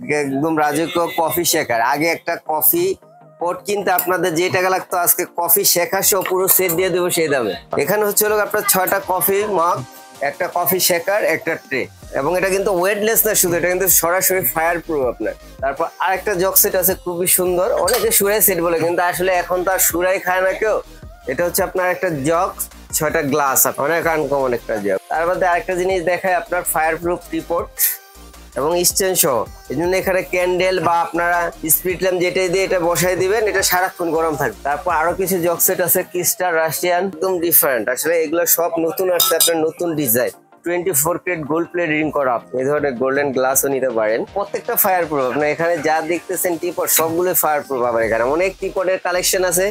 একদম রাজকীয় কফি শেখার। আগে একটা কফি পট কিনতে আপনাদের যে টাকা লাগতো, আজকে কফি শেখা সহ পুরো সেট দিয়ে দেবো সেই দামে। এখানে হচ্ছে আপনার 6টা কফি মগ, একটা কফি শেখার, একটা ট্রে, এবং এটা কিন্তু ওয়েটলেস না শুধু, এটা কিন্তু সরাসরি ফায়ার প্রুফ আপনার। তারপর আরেকটা জগ সেট আছে খুবই সুন্দর, অনেকে সুরাই সেট বলে, কিন্তু আসলে এখন তো আর সুরাই খায় না কেউ। এটা হচ্ছে আপনার একটা জগ, 6টা গ্লাস, অনেক আনকমন একটা জগ। তার মধ্যে আরেকটা জিনিস দেখায় আপনার ফায়ার প্রুফ টিপট এবং স্ট্যান্ড সহ। এই জন্য এখানে ক্যান্ডেল বা আপনারা স্পিড ল্যাম্প যেটাই দিয়ে এটা বসাই দিবেন, এটা সারাক্ষণ গরম থাকবে। তারপর আরো কিছু জগ সেট আছে ক্রিস্টাল, রাশিয়ান, একদম ডিফারেন্ট। আসলে এগুলো সব নতুন আসছে, আপনার নতুন design. 24 carat gold plate ring করা, এই ধরনের গোল্ডেন গ্লাসও নিতে পারেন। প্রত্যেকটা ফায়ার প্রুফ। আপনার এখানে যা দেখতেছেন টিপট সবগুলো ফায়ার প্রুফ। আবার এখানে অনেক টিপটের কালেকশন আছে।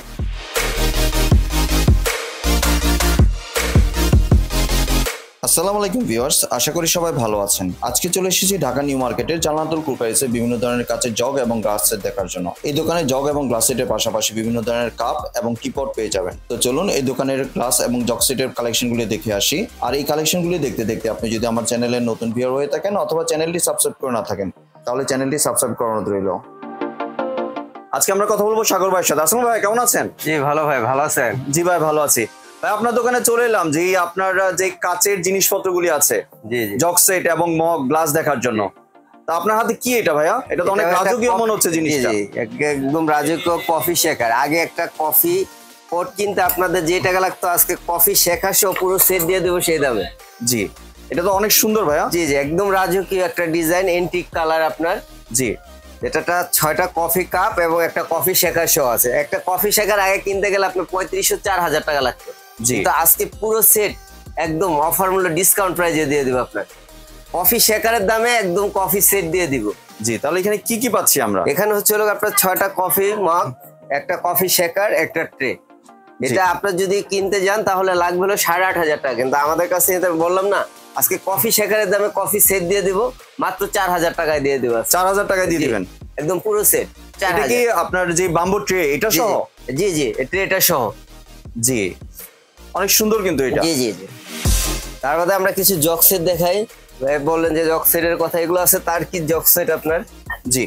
আসসালামু আলাইকুম ভিউয়ার্স, আশা করি সবাই ভালো আছেন। আজকে চলে এসেছি ঢাকা নিউ মার্কেটের জান্নাতুল কুকারিসে বিভিন্ন ধরনের কাচের জগ এবং গ্লাস সেট দেখার জন্য। এই দোকানে জগ এবং গ্লাস সেটের পাশাপাশি বিভিন্ন ধরনের কাপ এবং টিপট পেয়ে যাবেন। তো চলুন এই দোকানের গ্লাস এবং জগ সেটের কালেকশনগুলি দেখে আসি। আর এই কালেকশনগুলি দেখতে দেখতে আপনি যদি আমার চ্যানেলের নতুন ভিউয়ার হয়ে থাকেন অথবা চ্যানেলটি সাবস্ক্রাইব করে না থাকেন, তাহলে চ্যানেলটি সাবস্ক্রাইব করানো রইল। আজকে আমরা কথা বলবো সাগর ভাইয়ের সাথে। আসসালামু ভাই, কেমন আছেন? জি ভালো ভাই, ভালো আছেন? জি ভাই, ভালো আছি। আপনার দোকানে চলে এলাম যে আপনার যে কাচের জিনিসপত্রগুলি আছে, জি জি, জগ সেট এবং মগ গ্লাস দেখার জন্য। তা আপনার হাতে কি এটা ভাইয়া? এটা তো অনেক রাজকীয় মনে হচ্ছে জিনিসটা। একদম রাজকীয় কফি শেখার। আগে একটা কফি পট কিনতে আপনাদের যে টাকা লাগতো, আজকে কফি শেখা সহ পুরো সেট দিয়ে দেবো সেই দামে। জি, এটা তো অনেক সুন্দর ভাইয়া। জি জি, একদম রাজকীয় একটা ডিজাইন, এন্টিক কালার আপনার। জি, এটাটা 6টা কফি কাপ এবং একটা কফি শেখার সহ আছে। একটা কফি শেখার আগে কিনতে গেলে আপনার 3500-4000 টাকা লাগতো। কিন্তু আজকে পুরো সেট একদম অফার মূল্য, ডিসকাউন্ট প্রাইজে দিয়ে দিব আপনার। কফি শেকারের দামে একদম কফি সেট দিয়ে দিব। জি, তাহলে এখানে কি কি পাচ্ছি আমরা? এখানে হচ্ছে আপনার 6টা কফি মগ, একটা কফি শেকার, একটা ট্রে। এটা আপনার যদি কিনতে যান তাহলে লাগবে হলো 8500 টাকা, কিন্তু আমাদের কাছে বললাম না, আজকে কফি শেকারের দামে কফি সেট দিয়ে দিব মাত্র 4000 টাকায় দিয়ে দিব। 4000 টাকায় দিয়ে দিবেন একদম পুরো সেট। এটা কি আপনার যে বাম্বু ট্রে এটা সহ? জি জি, ট্রেটা সহ। জি, অনেক সুন্দর কিন্তু এটা। জি জি জি। তার মধ্যে আমরা কিছু জগ সেট দেখাই। বললেন যে জগ সেটের কথা, এগুলো আছে তার কি জগ সেট আপনার। জি,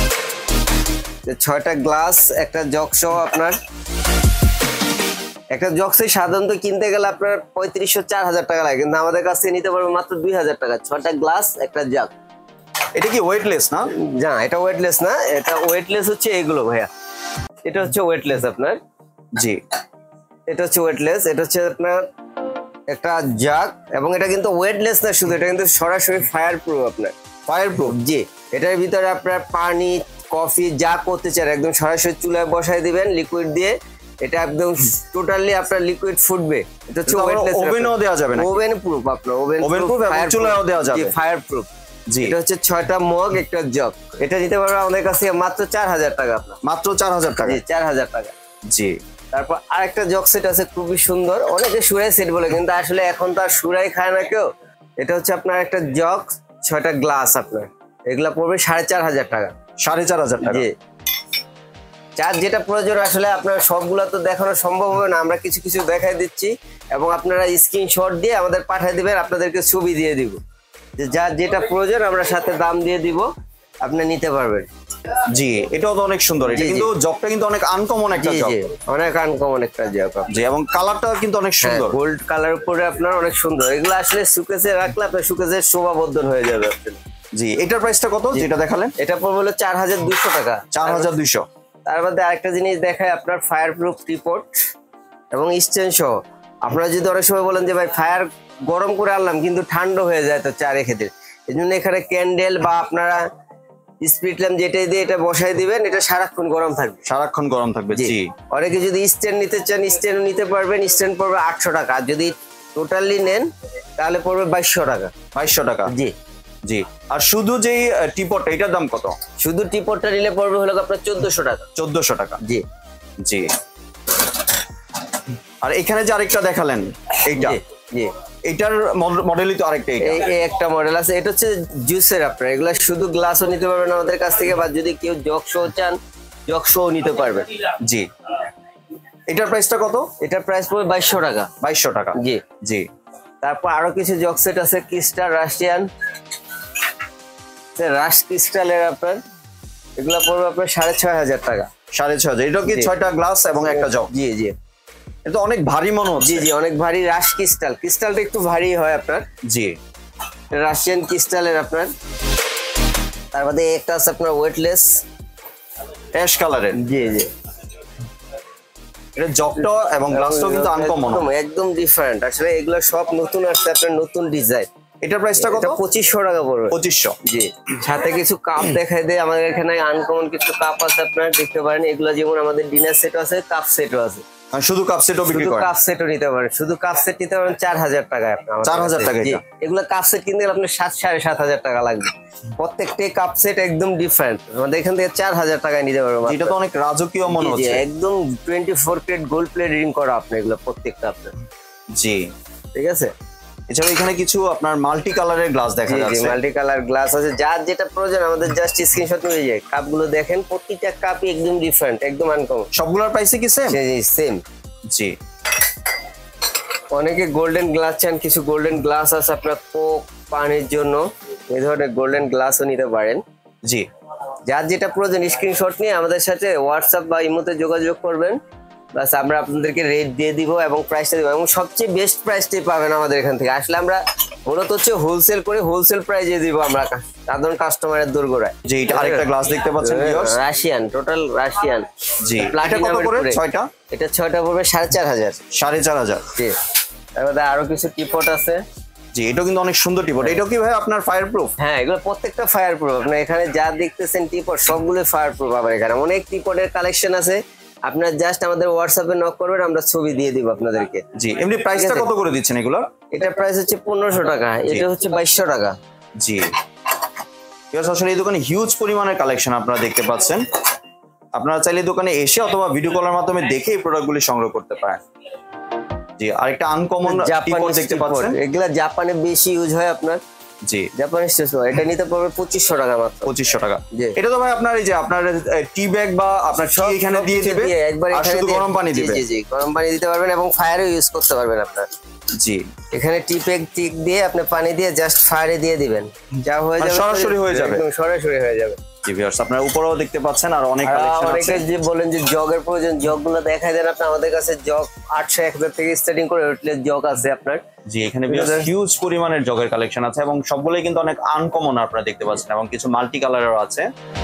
6টা গ্লাস, একটা জগ সহ আপনার। একটা জগ সেট সাধারণত কিনতে গেলে আপনার 3500-4000 টাকা লাগে, কিন্তু আমাদের কাছে নিতে পারবেন মাত্র 2000 টাকা। 6টা গ্লাস, একটা জগ। এটা কি ওয়েটলেস না? না, এটা ওয়েটলেস না। এটা ওয়েটলেস হচ্ছে এগুলো ভাইয়া, এটা হচ্ছে ওয়েটলেস আপনার। জি, এটা হচ্ছে ওয়েটলেস। এটা হচ্ছে আপনার একটা জাগ, এবং এটা কিন্তু ওয়েটলেস না শুধু, এটা কিন্তু সরাসরি ফায়ার প্রুফ আপনার। Fireproof. জি, এটার ভিতরে আপনার পানি, কফি যা করতে চান একদম সরাসরি চুলায় বসাই দিবেন লিকুইড দিয়ে, এটা একদম টোটালি আপনার লিকুইড ফুটবে। এটা হচ্ছে ওয়েটলেস। ওভেনও দেওয়া যাবে না? ওভেন প্রুফ আপনার, ওভেন প্রুফ, চুলায়ও দেওয়া যাবে, ফায়ার প্রুফ। জি, এটা হচ্ছে 6টা মগ, একটা জগ। এটা নিতে পারবেন আমাদের কাছে মাত্র 4000 টাকা আপনার। মাত্র 4000 টাকা? জি, 4000 টাকা। জি। তারপর আরেকটা জগ সেট আছে খুবই সুন্দর, অনেকে সুরাই সেট বলে, কিন্তু আসলে এখন তো আর সুরাই খায় না কেউ। এটা হচ্ছে আপনার একটা জগ, 6টা গ্লাস আপনার। এগুলা পড়বে 4500 টাকা। 4500 টাকা? জি। যার যেটা প্রয়োজন, আসলে আপনার সবগুলা তো দেখানো সম্ভব হবে না, আমরা কিছু কিছু দেখাই দিচ্ছি, এবং আপনারা স্ক্রিনশট দিয়ে আমাদের পাঠিয়ে দিবেন, আপনাদেরকে ছবি দিয়ে দিব। যে যার যেটা প্রয়োজন আমরা সাথে দাম দিয়ে দিব, আপনি নিতে পারবেন। জি, এটাও তো অনেক সুন্দর। এটা কিন্তু জগটা কিন্তু অনেক আনকমন একটা জগ। অনেক আনকমন একটা জগ। জি, এবং কালারটা কিন্তু অনেক সুন্দর, গোল্ড কালার উপরে আপনার, অনেক সুন্দর। এগুলো আসলে সুকেসে রাখলে আপনার সুকেসের শোভাবর্ধন হয়ে যাবে। জি, এটার প্রাইসটা কত যেটা দেখালেন? এটা পড়বে হলো 4200 টাকা। 4200। তার মধ্যে আরেকটা জিনিস দেখায় আপনার ফায়ার প্রুফ টিপট এবং স্ট্যান্ড সহ। আপনারা যদি অনেক সময় বলেন যে ভাই ফায়ার গরম করে আনলাম কিন্তু ঠান্ডা হয়ে যায় তো চা রেখে দিন, এই জন্য এখানে ক্যান্ডেল বা আপনারা স্পিড ল্যাম্প যেটাই দিয়ে এটা বসাই দিবেন, এটা সারাক্ষণ গরম থাকবে। সারাক্ষণ গরম থাকবে। জি। অনেকে যদি স্ট্যান্ড নিতে চান স্ট্যান্ড নিতে পারবেন। স্ট্যান্ড পড়বে 800 টাকা, আর যদি টোটালি নেন তাহলে পড়বে 2200 টাকা। 2200 টাকা? জি জি। আর শুধু যেই টিপটটা, এটার দাম কত? শুধু টিপটটা নিলে পড়বে হলো আপনার 1400 টাকা। 1400 টাকা? জি জি। আর এখানে যে আরেকটা দেখালেন এইটা, জি, এটার মডেলই তো আরেকটা। এই একটা মডেল আছে, এটা হচ্ছে জুসের। আপনার এগুলা শুধু গ্লাসও নিতে পারবেন আমাদের কাছ থেকে, বা যদি কেউ জগ শো চান জগ শো নিতে পারবেন। জি। এটার প্রাইসটা কত? এটার প্রাইস পড়বে 2200 টাকা। 2200 টাকা? জি জি। তারপর আরো কিছু জগ সেট আছে ক্রিস্টাল, রাশিয়ান, রাশ ক্রিস্টালের আপনার এগুলা পড়বে আপনার 6,500 টাকা। 6,500। এটা কি 6টা গ্লাস এবং একটা জগ? জি জি। এটা অনেক ভারী মনে হচ্ছে। জি জি, অনেক ভারী রাশ ক্রিস্টাল। ক্রিস্টালটা একটু ভারী হয় আপনার। জি, রাশিয়ান ক্রিস্টালের আপনার। তার বাদে একটা আছে আপনার ওয়েটলেস অ্যাশ কালারের। জি জি। এটা জগটা এবং গ্লাসটাও কিন্তু আনকমন, একদম ডিফারেন্ট। আসলে এগুলো সব নতুন আসছে আপনার, নতুন ডিজাইন। এটার প্রাইসটা কত? 2500 টাকা পড়বে। 2500। জি। সাথে কিছু কাপ দেখাই দেয়, আমাদের এখানে আনকমন কিছু কাপ আছে আপনারা দেখতে পারেন। এগুলো যেমন আমাদের ডিনার সেটও আছে, কাপ সেটও আছে। শুধু কাপ সেটও বিক্রি করেন? কাপ সেটও নিতে পারেন, শুধু কাপ সেট নিতে পারেন 4000 টাকায় আপনার। 4000 টাকা? এগুলো কাপ সেট কিনতে গেলে আপনার 7,500 টাকা লাগবে। প্রত্যেকটা কাপ সেট একদম ডিফারেন্ট। আমাদের এখান থেকে 4000 টাকায় নিতে পারবো। এটা তো অনেক রাজকীয় মনে হচ্ছে। একদম 24 ক্যারেট গোল্ড প্লেট রিং করা আপনার এগুলো প্রত্যেকটা আপনার। জি, ঠিক আছে। এছাড়া এখানে কিছু আপনার মাল্টি কালারের গ্লাস দেখা যাচ্ছে। মাল্টি কালার গ্লাস আছে, যার যেটা প্রয়োজন আমাদের জাস্ট স্ক্রিনশট নিয়ে যায়। কাপগুলো দেখেন, প্রত্যেকটা কাপই একদম ডিফারেন্ট, একদম আনকমন। সবগুলোর প্রাইসই কি সেম? জি সেম। জি। অনেকে গোল্ডেন গ্লাস চান, কিছু গোল্ডেন গ্লাস আছে আপনার কোক পানির জন্য। এই ধরনের গোল্ডেন গ্লাসও নিতে পারেন। জি, যার যেটা প্রয়োজন স্ক্রিনশট নিয়ে আমাদের সাথে হোয়াটসঅ্যাপ বা ইমোতে যোগাযোগ করবেন। বাস আমরা আপনাদেরকে রেট দিয়ে দিব এবং প্রাইসটা দিব, এবং সবচেয়ে বেস্ট প্রাইসটাই পাবেন আমাদের এখান থেকে। আসলে আমরা মূলত হচ্ছে হোলসেল করে হোলসেল প্রাইসে দিব আমরা সাধারণ কাস্টমারের দোরগোড়ায়। জি, এটা আরেকটা গ্লাস দেখতে পাচ্ছেন ভিউয়ার্স, রাশিয়ান, টোটাল রাশিয়ান। জি, এটা কত করে? 6টা? এটা 6টা পড়বে 4,500। 4,500। জি। তারপরে আরো কিছু টিপট আছে। জি, এটা কিন্তু অনেক সুন্দর টিপট। এটা কি ভাই আপনার ফায়ার প্রুফ? হ্যাঁ, এগুলো প্রত্যেকটা ফায়ার প্রুফ। আপনি এখানে যা দেখতেছেন টিপট সবগুলো ফায়ার প্রুফ। আবার এখানে অনেক টিপটের কালেকশন আছে। আপনারা জাস্ট আমাদের হোয়াটসঅ্যাপে নক করবেন, আমরা ছবি দিয়ে দিব আপনাদেরকে। জি, এমনি প্রাইসটা কত করে দিচ্ছেন এগুলো? এটা প্রাইস হচ্ছে 1500 টাকা, এটা হচ্ছে 2200 টাকা। জি, আসলে এই দোকানে হিউজ পরিমাণের কালেকশন আপনারা দেখতে পাচ্ছেন। আপনারা চাইলে দোকানে এসে অথবা ভিডিও কলের মাধ্যমে দেখে এই প্রোডাক্টগুলি সংগ্রহ করতে পারেন। জি, আরেকটা আনকমন টিপট দেখতে পাচ্ছেন। এগুলা জাপানে বেশি ইউজ হয় আপনার। জি, জাপানি স্টেশন। এটা নিতে পারবে 2500 টাকা মাত্র। 2500 টাকা। এটা তো ভাই আপনার এই যে আপনার টি ব্যাগ বা আপনার টি এখানে দিয়ে দিবে, একবার আর শুধু গরম পানি দিবে। জি জি, গরম পানি দিতে পারবেন এবং ফায়ারও ইউজ করতে পারবেন আপনার। জি, এখানে টি ব্যাগ টিক দিয়ে আপনি পানি দিয়ে জাস্ট ফায়ারে দিয়ে দিবেন, যা হয়ে যাবে সরাসরি হয়ে যাবে, একদম সরাসরি হয়ে যাবে। জি ভিউয়ার্স, আপনারা উপরেও দেখতে পাচ্ছেন আর অনেক কালেকশন আছে। অনেকে যে বলেন যে জগের প্রয়োজন, জগগুলো দেখাই দেন আপনি। আমাদের কাছে জগ 800-1000 থেকে স্টার্টিং করে ওয়েটলেস জগ আছে আপনার। জি, এখানে হিউজ পরিমাণের জগের কালেকশন আছে এবং সবগুলোই কিন্তু অনেক আনকমন আপনারা দেখতে পাচ্ছেন, এবং কিছু মাল্টি কালারেরও আছে।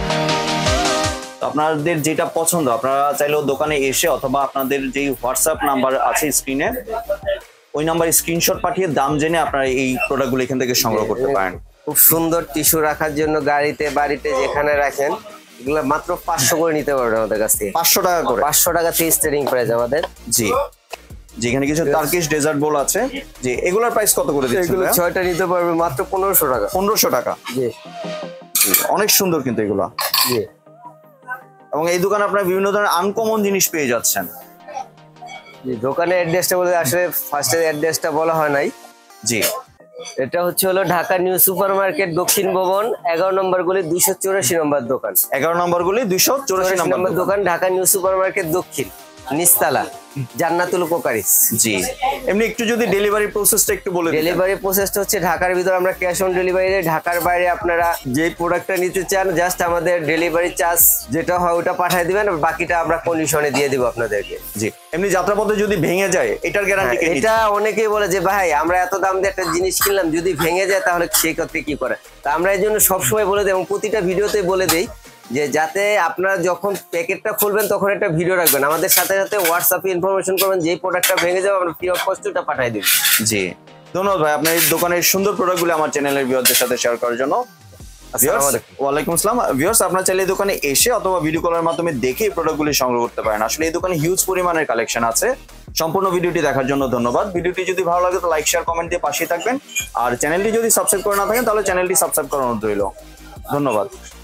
তো আপনাদের যেটা পছন্দ আপনারা চাইলেও দোকানে এসে অথবা আপনাদের যেই হোয়াটসঅ্যাপ নাম্বার আছে স্ক্রিনে, ওই নাম্বারে স্ক্রিনশট পাঠিয়ে দাম জেনে আপনারা এই প্রোডাক্টগুলো এখান থেকে সংগ্রহ করতে পারেন। খুব সুন্দর টিস্যু রাখার জন্য গাড়িতে বাড়িতে যেখানে রাখেন, এগুলো মাত্র 500 করে নিতে পারবেন আমাদের কাছ থেকে। 500 টাকা করে? 500 টাকা থেকে স্টার্টিং প্রাইস আমাদের। জি, যেখানে কিছু টার্কিশ ডেজার্ট বোল আছে। জি, এগুলোর প্রাইস কত করে দিচ্ছেন? এগুলো 6টা নিতে পারবে মাত্র 1500 টাকা। 1500 টাকা? জি, অনেক সুন্দর কিন্তু এগুলো। জি, এবং এই দোকানে আপনারা বিভিন্ন ধরনের আনকমন জিনিস পেয়ে যাচ্ছেন। জি। দোকানের অ্যাড্রেসটা বলে আসলে ফার্স্টে অ্যাড্রেসটা বলা হয় নাই। জি, এটা হচ্ছে হলো ঢাকা নিউ সুপার মার্কেট দক্ষিণ ভবন 11 নম্বর গলি 284 নম্বর দোকান। 11 নম্বর গলি 284 নম্বর দোকান, ঢাকা নিউ সুপার মার্কেট দক্ষিণ নিচতলা, জান্নাতুল কোকারিস। জি, এমনি একটু যদি ডেলিভারি প্রসেসটা একটু বলে দিন। ডেলিভারি প্রসেসটা হচ্ছে ঢাকার ভিতর আমরা ক্যাশ অন ডেলিভারি দেই। ঢাকার বাইরে আপনারা যে প্রোডাক্টটা নিতে চান জাস্ট আমাদের ডেলিভারি চার্জ যেটা হয় ওটা পাঠিয়ে দিবেন, আর বাকিটা আমরা কন্ডিশনে দিয়ে দিব আপনাদেরকে। জি, এমনি যাত্রাপথে যদি ভেঙে যায় এটার গ্যারান্টি কে? এটা অনেকেই বলে যে ভাই আমরা এত দাম দিয়ে একটা জিনিস কিনলাম, যদি ভেঙে যায় তাহলে সেই ক্ষেত্রে কি করে। তা আমরা এই জন্য সবসময় বলে দিই এবং প্রতিটা ভিডিওতে বলে দিই যে যাতে আপনারা যখন প্যাকেটটা খুলবেন তখন একটা ভিডিও রাখবেন, আমাদের সাথে সাথে হোয়াটসঅ্যাপে ইনফরমেশন করবেন যেই প্রোডাক্টটা ভেঙে যাবে আমরা ফ্রি অফ কস্টটা পাঠিয়ে দিব। জি, ধন্যবাদ ভাই আপনার এই দোকানের সুন্দর প্রোডাক্টগুলো আমার চ্যানেলের ভিউয়ারদের সাথে শেয়ার করার জন্য। ওয়ালাইকুম আসসালাম ভিউয়ার্স, আপনারা চাইলে এই দোকানে এসে অথবা ভিডিও কলের মাধ্যমে দেখে এই প্রোডাক্টগুলি সংগ্রহ করতে পারেন। আসলে এই দোকানে হিউজ পরিমাণের কালেকশন আছে। সম্পূর্ণ ভিডিওটি দেখার জন্য ধন্যবাদ। ভিডিওটি যদি ভালো লাগে তো লাইক শেয়ার কমেন্ট দিয়ে পাশেই থাকবেন, আর চ্যানেলটি যদি সাবস্ক্রাইব করে না থাকেন তাহলে চ্যানেলটি সাবস্ক্রাইব করার অনুরোধ রইল। ধন্যবাদ।